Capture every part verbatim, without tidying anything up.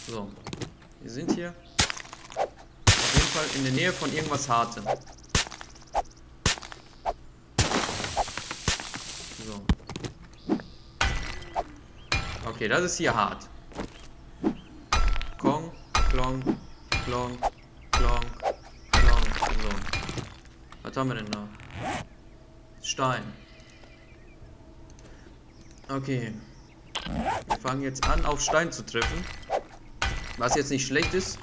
So. Wir sind hier auf jeden Fall in der Nähe von irgendwas Hartem. So. Okay, das ist hier hart. Kong, klong, klong, klong, klong. So. Was haben wir denn da? Stein. Okay. Wir fangen jetzt an, auf Stein zu treffen. Was jetzt nicht schlecht ist.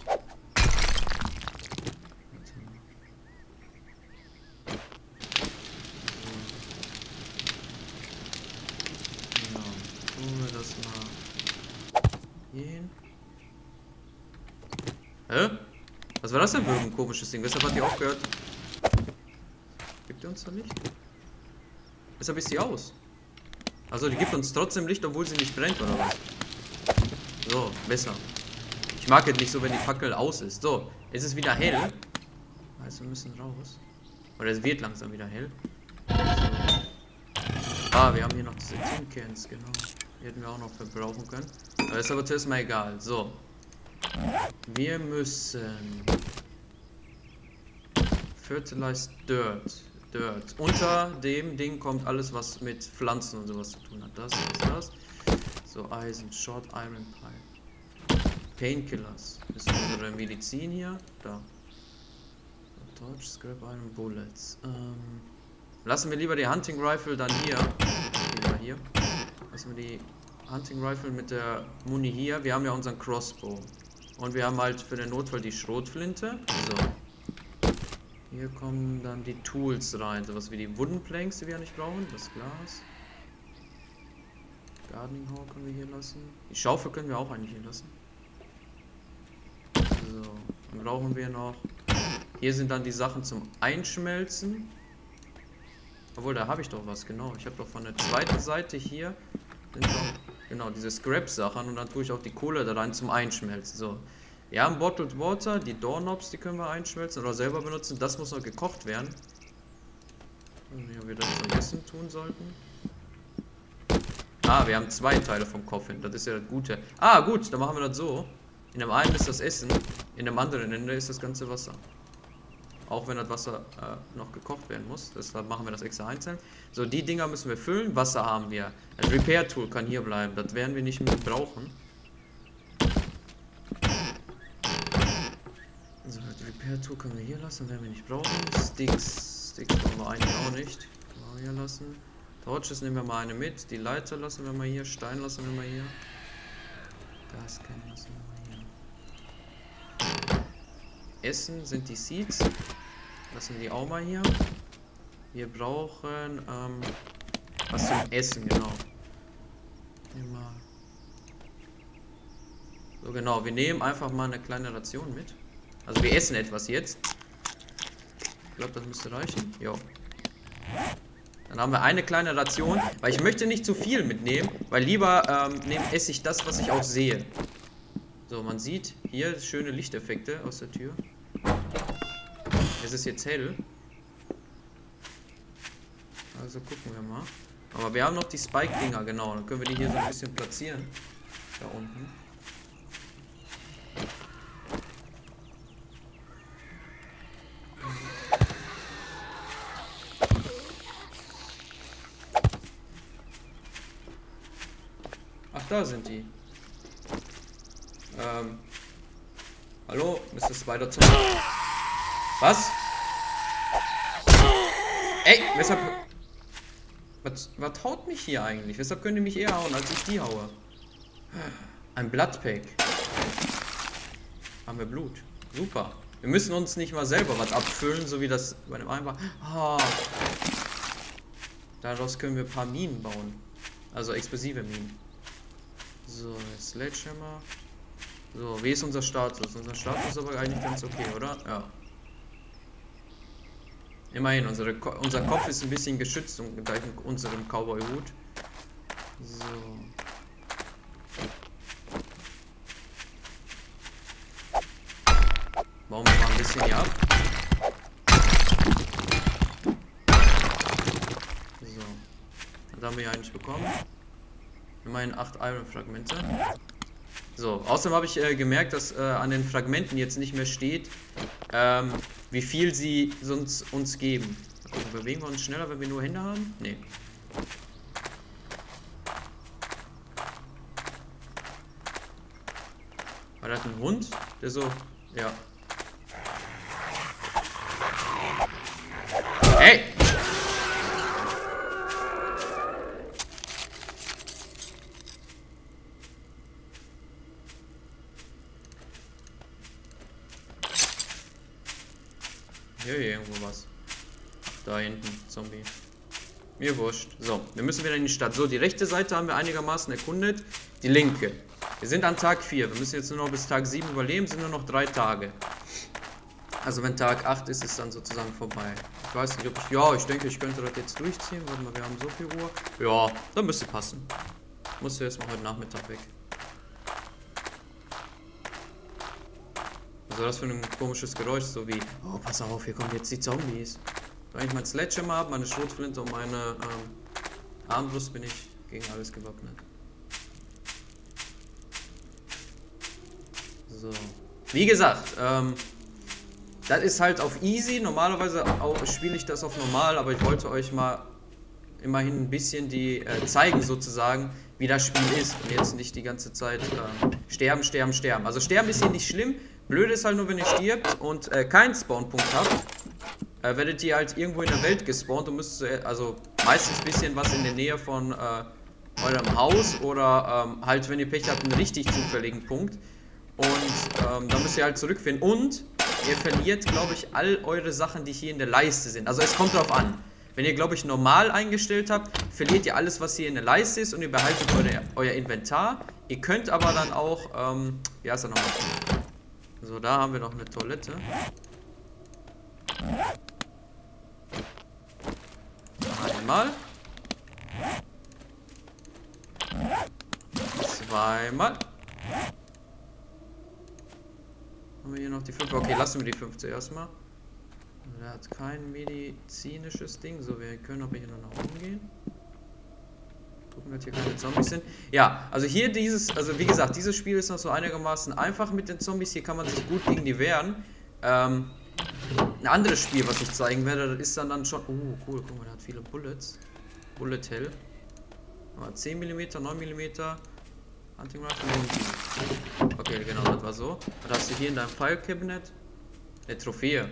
Genau. Tun wir das mal hier hin. Hä? Was war das denn für ein komisches Ding? Weshalb hat die aufgehört? Gibt die uns da Licht? Weshalb ist die aus? Also die gibt uns trotzdem Licht, obwohl sie nicht brennt, oder was? So, besser. Ich mag es nicht so, wenn die Fackel aus ist. So, es ist wieder hell. Also wir müssen raus. Oder es wird langsam wieder hell. So. Ah, wir haben hier noch diese Tin Cans, genau. Die hätten wir auch noch verbrauchen können. Aber ist aber zuerst mal egal. So. Wir müssen Fertilized Dirt. Dirt. Unter dem Ding kommt alles, was mit Pflanzen und sowas zu tun hat. Das ist das. So, Eisen, Short Iron Pipe. Painkillers. Das ist unsere Medizin hier. Da. Torch, Scrap Iron, Bullets. Ähm, lassen wir lieber die Hunting Rifle dann hier. Lieber hier. Lassen wir die Hunting Rifle mit der Muni hier. Wir haben ja unseren Crossbow. Und wir haben halt für den Notfall die Schrotflinte. So. Hier kommen dann die Tools rein. Sowas wie die Wooden Planks, die wir ja nicht brauchen. Das Glas. Gardening Hoe können wir hier lassen. Die Schaufel können wir auch eigentlich hier lassen. So. Dann brauchen wir noch. Hier sind dann die Sachen zum Einschmelzen. Obwohl, da habe ich doch was, genau. Ich habe doch von der zweiten Seite hier sind doch, genau, diese Scrap-Sachen und dann tue ich auch die Kohle da rein zum Einschmelzen. So. Wir haben Bottled Water, die Doorknobs, die können wir einschmelzen oder selber benutzen. Das muss noch gekocht werden. Wie wir das zum Essen tun sollten. Ah, wir haben zwei Teile vom Coffin. Das ist ja das Gute. Ah, gut, dann machen wir das so. In dem einen ist das Essen, in dem anderen Ende ist das ganze Wasser. Auch wenn das Wasser äh, noch gekocht werden muss. Deshalb machen wir das extra einzeln. So, die Dinger müssen wir füllen. Wasser haben wir. Ein Repair-Tool kann hier bleiben. Das werden wir nicht mehr brauchen. So, das Repair-Tool können wir hier lassen. Werden wir nicht brauchen. Sticks. Sticks brauchen wir eigentlich auch nicht. Können wir hier lassen. Torches nehmen wir mal eine mit. Die Leiter lassen wir mal hier. Stein lassen wir mal hier. Gascan lassen wir mal hier. Essen sind die Seeds. Lassen wir die auch mal hier. Wir brauchen ähm, was zum Essen, genau. Nehmen wir. So genau, wir nehmen einfach mal eine kleine Ration mit. Also wir essen etwas jetzt. Ich glaube, das müsste reichen. Jo. Dann haben wir eine kleine Ration, weil ich möchte nicht zu viel mitnehmen, weil lieber ähm, nehme, esse ich das, was ich auch sehe. So, man sieht hier schöne Lichteffekte aus der Tür. Es ist jetzt hell. Also gucken wir mal. Aber wir haben noch die Spike-Dinger, genau. Dann können wir die hier so ein bisschen platzieren. Da unten. Ach, da sind die. Ähm. Hallo, Mister Spider-Zone. Was? Ey, weshalb... Was, was haut mich hier eigentlich? Weshalb könnt ihr mich eher hauen, als ich die haue? Ein Bloodpack. Haben wir Blut. Super. Wir müssen uns nicht mal selber was abfüllen, so wie das bei dem einen war. Ah. Daraus können wir ein paar Minen bauen. Also explosive Minen. So, jetzt Sledgehammer. So, wie ist unser Status? Unser Status ist aber eigentlich ganz okay, oder? Ja. Immerhin, unsere Ko unser Kopf ist ein bisschen geschützt dank unserem Cowboy-Hut. So. Bauen wir mal ein bisschen hier ab. So. Das haben wir ja eigentlich bekommen. Immerhin acht Iron-Fragmente. So, außerdem habe ich äh, gemerkt, dass äh, an den Fragmenten jetzt nicht mehr steht, ähm, wie viel sie sonst uns geben. Also bewegen wir uns schneller, wenn wir nur Hände haben? Nee. War das ein Hund? Der so... Ja. Hey! Hier irgendwo was. Da hinten, Zombie. Mir wurscht. So, wir müssen wieder in die Stadt. So, die rechte Seite haben wir einigermaßen erkundet. Die linke. Wir sind an Tag vier. Wir müssen jetzt nur noch bis Tag sieben überleben. Sind nur noch drei Tage. Also wenn Tag acht ist, ist dann sozusagen vorbei. Ich weiß nicht, ob ich... Ja, ich denke, ich könnte das jetzt durchziehen. Warte mal, wir haben so viel Ruhe. Ja, dann müsste passen. Musst du jetzt mal heute Nachmittag weg. Was war das für ein komisches Geräusch? So wie... Oh, pass auf, hier kommen jetzt die Zombies. Wenn ich mein Sledgehammer habe, meine Schrotflinte und meine ähm, Armbrust, bin ich gegen alles gewappnet. So. Wie gesagt, ähm, das ist halt auf easy. Normalerweise auch spiele ich das auf normal, aber ich wollte euch mal immerhin ein bisschen die äh, zeigen sozusagen, wie das Spiel ist. Und jetzt nicht die ganze Zeit ähm, sterben, sterben, sterben. Also sterben ist hier nicht schlimm. Blöd ist halt nur, wenn ihr stirbt und äh, keinen Spawnpunkt habt, äh, werdet ihr halt irgendwo in der Welt gespawnt und müsst äh, also meistens ein bisschen was in der Nähe von äh, eurem Haus oder ähm, halt, wenn ihr Pech habt, einen richtig zufälligen Punkt. Und ähm, da müsst ihr halt zurückfinden. Und ihr verliert, glaube ich, all eure Sachen, die hier in der Leiste sind. Also es kommt drauf an. Wenn ihr, glaube ich, normal eingestellt habt, verliert ihr alles, was hier in der Leiste ist und ihr behaltet eure, euer Inventar. Ihr könnt aber dann auch, ähm, wie heißt er nochmal? So, da haben wir noch eine Toilette. Einmal. Zweimal. Haben wir hier noch die fünf? Okay, lassen wir die fünf zuerst mal. Der hat kein medizinisches Ding, so wir können aber hier noch nach oben gehen. Gucken, dass hier keine Zombies sind. Ja, also hier dieses, also wie gesagt, dieses Spiel ist noch so einigermaßen einfach mit den Zombies. Hier kann man sich gut gegen die wehren. Ähm, ein anderes Spiel, was ich zeigen werde, das ist dann dann schon... Oh, cool, guck mal, der hat viele Bullets. Bullet Hell. zehn Millimeter, neun Millimeter. Hunting Rifle. Okay, genau, das war so. Was hast du hier in deinem File-Cabinet? Eine Trophäe.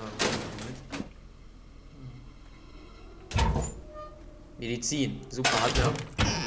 Medizin. Super, hat er.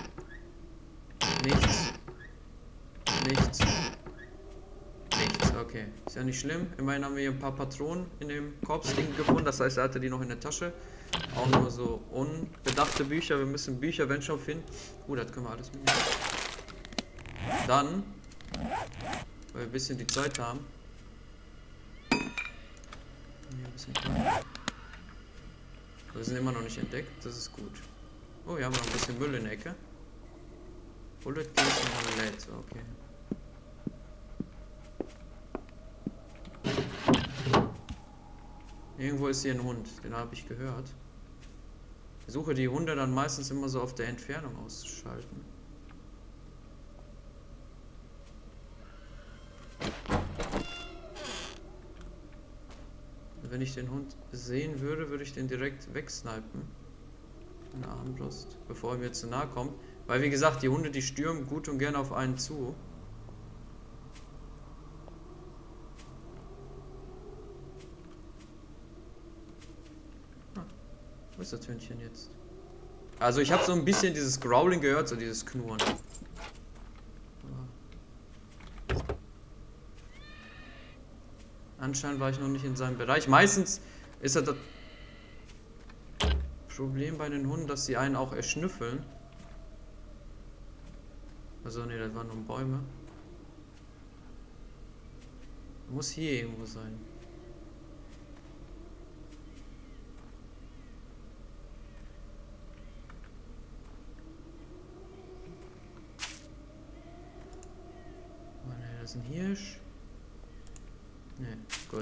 Nichts. Nichts. Nichts, okay. Ist ja nicht schlimm. Immerhin haben wir hier ein paar Patronen in dem Korpsding gefunden. Das heißt, er hatte die noch in der Tasche. Auch nur so unbedachte Bücher. Wir müssen Bücher, wenn schon, finden. Uh, das können wir alles mitnehmen. Dann, weil wir ein bisschen die Zeit haben. Hier ein bisschen klein. Wir sind immer noch nicht entdeckt, das ist gut. Oh, hier haben wir noch ein bisschen Müll in der Ecke. Bullet Case und Roulette, okay. Irgendwo ist hier ein Hund, den habe ich gehört. Ich versuche die Hunde dann meistens immer so auf der Entfernung auszuschalten. Wenn ich den Hund sehen würde, würde ich den direkt wegsnipen. Eine Armbrust, bevor er mir zu nahe kommt. Weil wie gesagt, die Hunde, die stürmen gut und gerne auf einen zu. Ah, wo ist das Hündchen jetzt? Also ich habe so ein bisschen dieses Growling gehört, so dieses Knurren. Anscheinend war ich noch nicht in seinem Bereich. Meistens ist das, das Problem bei den Hunden, dass sie einen auch erschnüffeln. Also ne, das waren nur Bäume. Muss hier irgendwo sein. Oh ne, das ist ein Hirsch. Ne, gut.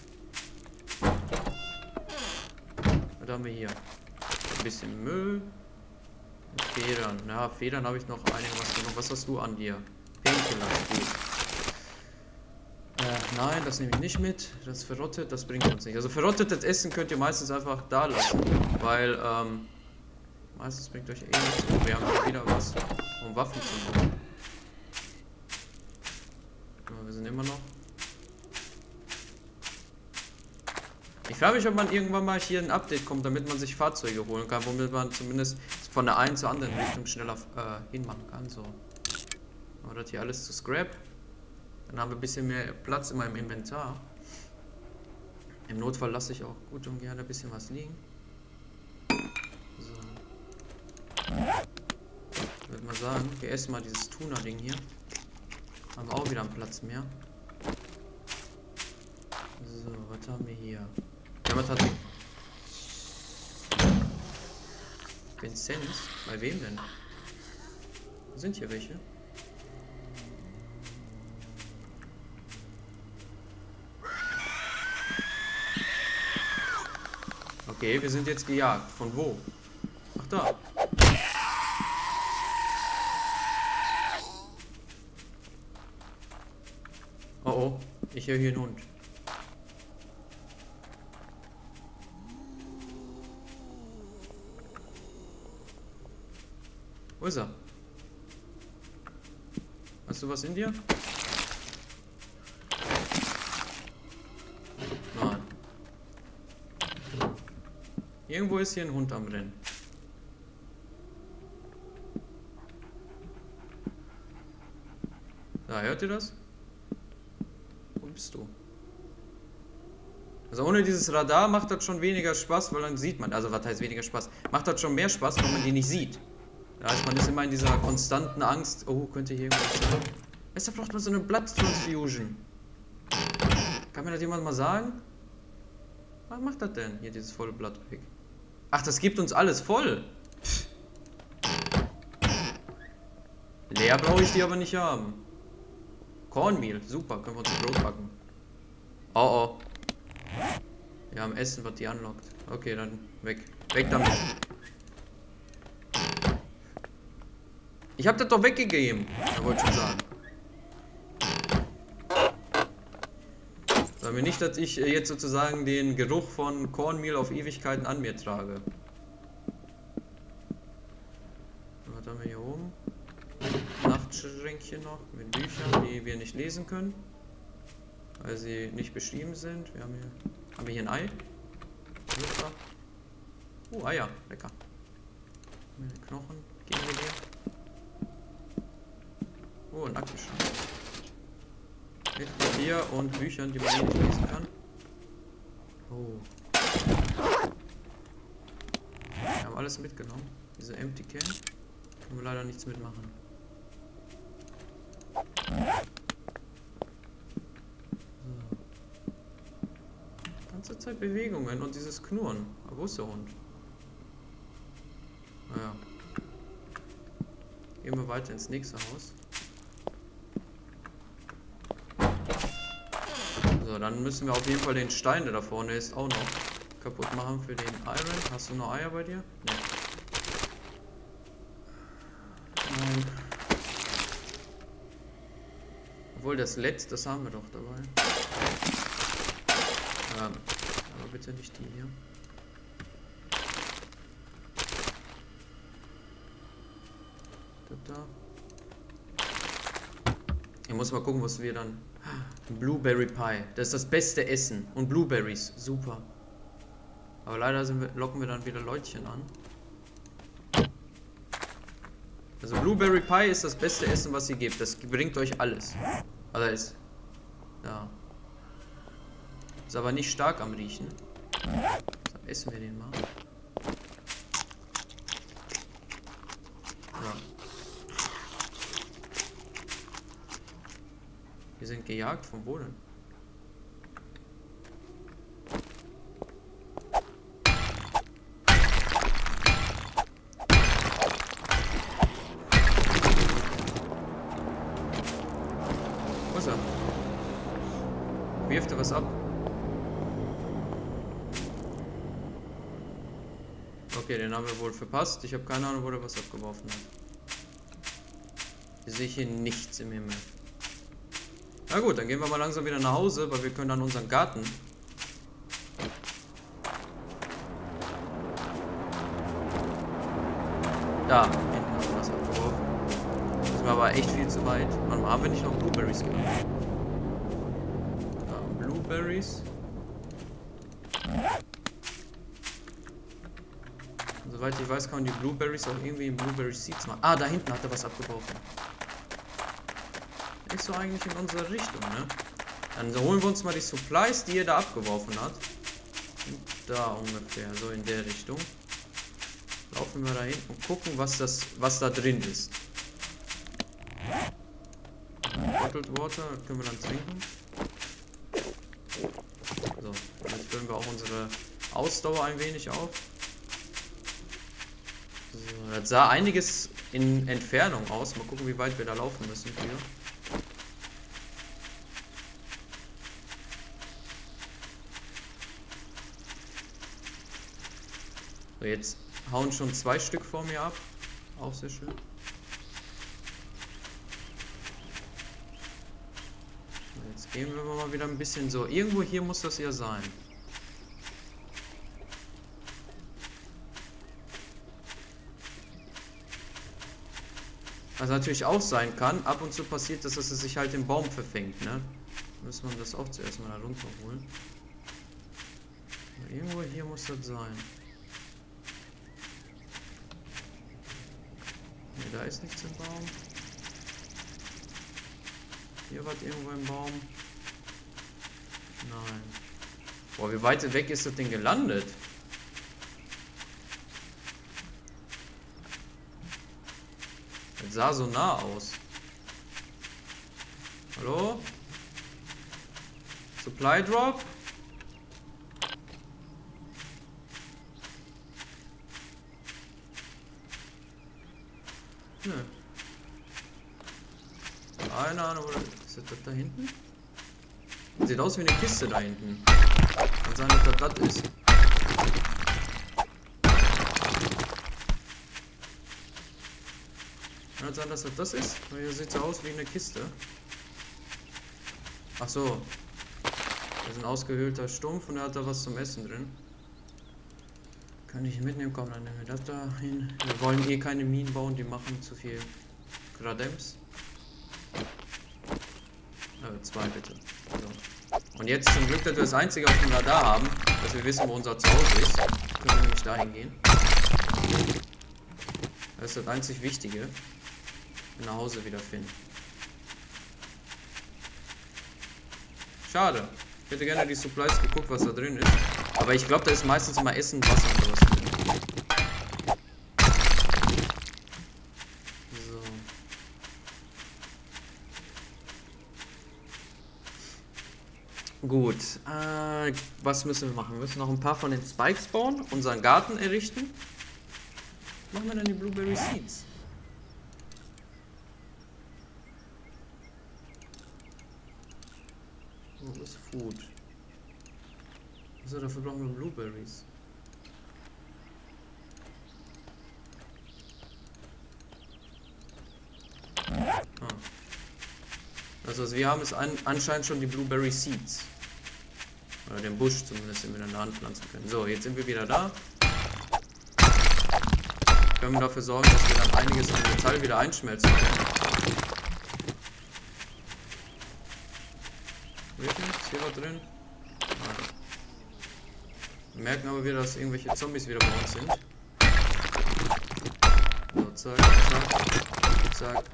Was haben wir hier? Ein bisschen Müll. Und Federn. Ja, Federn habe ich noch einiges genug. Was hast du an dir? Painkiller, gut. Nein, das nehme ich nicht mit. Das verrottet, das bringt uns nicht. Also verrottetes Essen könnt ihr meistens einfach da lassen, weil ähm, meistens bringt euch eh nichts. Und wir haben hier wieder was, um Waffen zu bauen. Aber wir sind immer noch. Ich frage mich, ob man irgendwann mal hier ein Update kommt, damit man sich Fahrzeuge holen kann, womit man zumindest von der einen zur anderen Richtung schneller äh, hinmachen kann. So. Aber das hier alles zu Scrap. Dann haben wir ein bisschen mehr Platz in meinem Inventar. Im Notfall lasse ich auch gut und gerne ein bisschen was liegen. So. Ich würde mal sagen, wir essen mal dieses Tuna-Ding hier. Haben wir auch wieder einen Platz mehr. So, was haben wir hier? Ja, was hat Vinzenz? Bei wem denn? Sind hier welche? Okay, wir sind jetzt gejagt. Von wo? Ach, da. Oh oh, ich höre hier einen Hund. Wo ist er? Hast du was in dir? Nein. Irgendwo ist hier ein Hund am Rennen. Da, hört ihr das? Wo bist du? Also ohne dieses Radar macht das schon weniger Spaß, weil dann sieht man, also was heißt weniger Spaß? Macht das schon mehr Spaß, wenn man die nicht sieht. Da ist man ist immer in dieser konstanten Angst, oh, könnte hier irgendwas sein. Weshalb braucht man so eine Blood Transfusion? Kann mir das jemand mal sagen? Was macht das denn? Hier dieses volle Blatt weg. Ach, das gibt uns alles voll. Pff. Leer brauche ich die aber nicht haben. Cornmeal, super, können wir uns Brot backen. Oh oh. Wir haben Essen, was die anlockt. Okay, dann weg. Weg damit. Ich hab das doch weggegeben. Da wollte ich schon sagen. Sag mir nicht, dass ich jetzt sozusagen den Geruch von Cornmeal auf Ewigkeiten an mir trage. Was haben wir hier oben? Nachtschränkchen noch mit Büchern, die wir nicht lesen können, weil sie nicht beschrieben sind. Wir haben hier, haben wir hier ein Ei. Super. Oh, Eier, lecker. Knochen, gehen wir hier. Oh, ein Aktenschrank. Mit Papier und Büchern, die man eh nicht lesen kann. Oh. Wir haben alles mitgenommen. Diese Empty Can. Können wir leider nichts mitmachen. So. Ganze Zeit Bewegungen und dieses Knurren. Aber wo ist der Hund? Naja. Gehen wir weiter ins nächste Haus. So, dann müssen wir auf jeden Fall den Stein, der da vorne ist, auch noch kaputt machen für den Iron. Hast du noch Eier bei dir? Nee. Nein. Obwohl, das letzte, das haben wir doch dabei. Ja, aber bitte nicht die hier. Da, da. Ich muss mal gucken, was wir dann... Blueberry Pie. Das ist das beste Essen. Und Blueberries. Super. Aber leider sind wir, locken wir dann wieder Leutchen an. Also Blueberry Pie ist das beste Essen, was ihr gebt. Das bringt euch alles. Also ist... Ja. Ist aber nicht stark am Riechen. So, essen wir den mal. Ja. Wir sind gejagt vom Boden. Wo ist er? Wirft er was ab? Okay, den haben wir wohl verpasst. Ich habe keine Ahnung, wo der was abgeworfen hat. Hier sehe ich hier nichts im Himmel. Na gut, dann gehen wir mal langsam wieder nach Hause, weil wir können dann unseren Garten. Da, hinten haben wir das abgeworfen. Das war aber echt viel zu weit. Warte mal, haben wir nicht noch Blueberries gemacht? Da, Blueberries. Und soweit ich weiß, kann man die Blueberries auch irgendwie in Blueberry Seeds machen. Ah, da hinten hat er was abgeworfen. Ist so eigentlich in unsere Richtung, ne? Dann holen wir uns mal die Supplies, die er da abgeworfen hat. Und da ungefähr, so in der Richtung. Laufen wir da hin und gucken, was das, was da drin ist. Bottled Water können wir dann trinken. So, jetzt füllen wir auch unsere Ausdauer ein wenig auf. So, das sah einiges in Entfernung aus. Mal gucken, wie weit wir da laufen müssen für. So, jetzt hauen schon zwei Stück vor mir ab. Auch sehr schön. Jetzt gehen wir mal wieder ein bisschen so. Irgendwo hier muss das ja sein. Was natürlich auch sein kann, ab und zu passiert das, dass es sich halt im Baum verfängt, ne? Müssen wir das auch zuerst mal da runterholen. Irgendwo hier muss das sein. Ne, da ist nichts im Baum. Hier war irgendwo im Baum. Nein. Boah, wie weit weg ist das Ding gelandet? Das sah so nah aus. Hallo? Supply Drop? Nö. Keine Ahnung, oder ist das, das da hinten? Sieht aus wie eine Kiste da hinten. Kann sein, dass das das ist. Kann das sein, dass das das ist? Weil hier sieht so aus wie eine Kiste. Ach so. Das ist ein ausgehöhlter Stumpf und er hat da was zum Essen drin. Kann ich mitnehmen? Komm, dann nehmen wir das da hin. Wir wollen eh keine Minen bauen, die machen zu viel Gradems. Äh, zwei bitte. So. Und jetzt zum Glück, dass wir das einzige auf dem Radar haben, dass wir wissen, wo unser Zuhause ist. Können wir nämlich dahin gehen. Das ist das einzig Wichtige. Wir nach Hause wiederfinden. Schade. Ich hätte gerne die Supplies geguckt, was da drin ist. Aber ich glaube, da ist meistens immer Essen, Wasser und sowas drin. So. Gut. Äh, was müssen wir machen? Wir müssen noch ein paar von den Spikes bauen, unseren Garten errichten. Was machen wir dann die Blueberry Seeds? Wo ist Food? Also dafür brauchen wir Blueberries. Ah. Also was wir haben ist an, anscheinend schon die Blueberry Seeds. Oder den Busch zumindest, den wir dann anpflanzen können. So, jetzt sind wir wieder da. Können wir dafür sorgen, dass wir dann einiges an Metall wieder einschmelzen können. Wirklich? Ist hier was drin? Nein. Wir merken aber wieder, dass irgendwelche Zombies wieder bei uns sind. So, zack, zack, zack.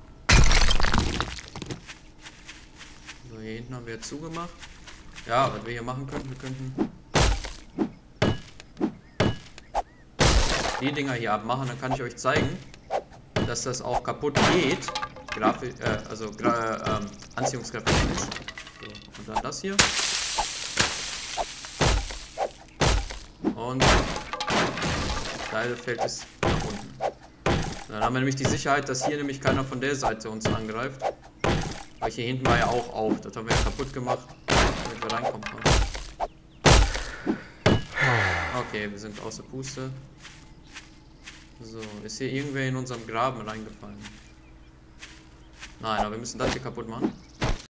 So, hier hinten haben wir jetzt zugemacht. Ja, was wir hier machen könnten, wir könnten die Dinger hier abmachen, dann kann ich euch zeigen, dass das auch kaputt geht. Grafisch, äh, also gra ähm, Anziehungskraft. So, und dann das hier. Und Teil fällt es nach unten. Dann haben wir nämlich die Sicherheit, dass hier nämlich keiner von der Seite uns angreift. Weil hier hinten war ja auch auf. Das haben wir ja kaputt gemacht, damit wir reinkommen können. Okay, wir sind außer Puste. So, ist hier irgendwer in unserem Graben reingefallen? Nein, aber wir müssen das hier kaputt machen.